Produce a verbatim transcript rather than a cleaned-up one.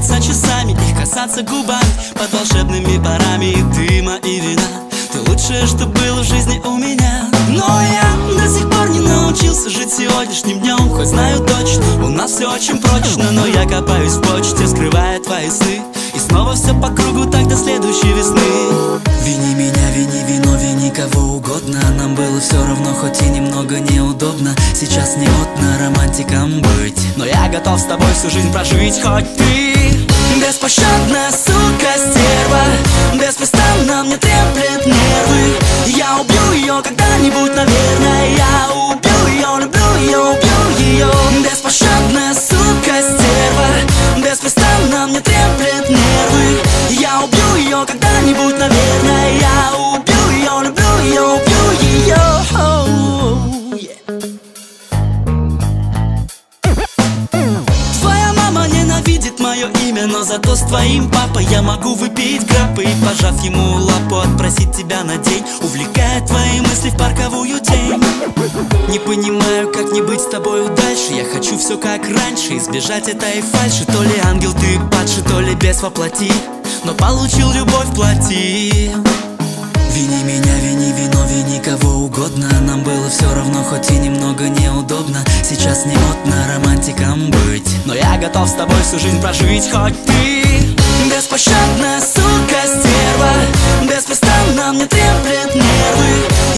оставаться часами, их касаться губами под волшебными парами дыма и вина. Ты лучшее, что было в жизни у меня. Но я до сих пор не научился жить сегодняшним днем. Хоть знаю точно, у нас все очень прочно. Но я копаюсь в почте, скрывая твои сны. И снова все по кругу, так до следующей весны. Вини меня, вини вино, вини кого угодно. Нам было все равно, хоть и немного неудобно. Сейчас не модно романтиком быть, но я готов с тобой всю жизнь прожить. Хоть ты беспощадная сука, стерва, беспрестанно мне треплет нервы. Я убью ее когда-нибудь, наверное. Я убью ее, люблю ее, убью ее. Беспощадная сука, стерва, беспрестанно мне треплет нервы. Я убью ее когда-нибудь, наверное. Я убью ее, люблю ее, убью ее. Твоя мама ненавидит мое имя, но зато с твоим папой я могу выпить граппы и, пожав ему лапу, отпросить тебя на день, увлекая твои мысли в парковую тень. Не понимаю, как не быть с тобою дальше. Я хочу все как раньше, избежать этой фальши. То ли ангел ты падший, то ли бес воплоти, но получил любовь в плоти. Вини меня, вини вино, вини кого угодно. Нам было все равно, хоть и немного неудобно. Сейчас не модно романтиком быть, но я готов с тобой всю жизнь прожить. Хоть ты беспощадная сука, стерва, беспрестанно мне треплет нервы.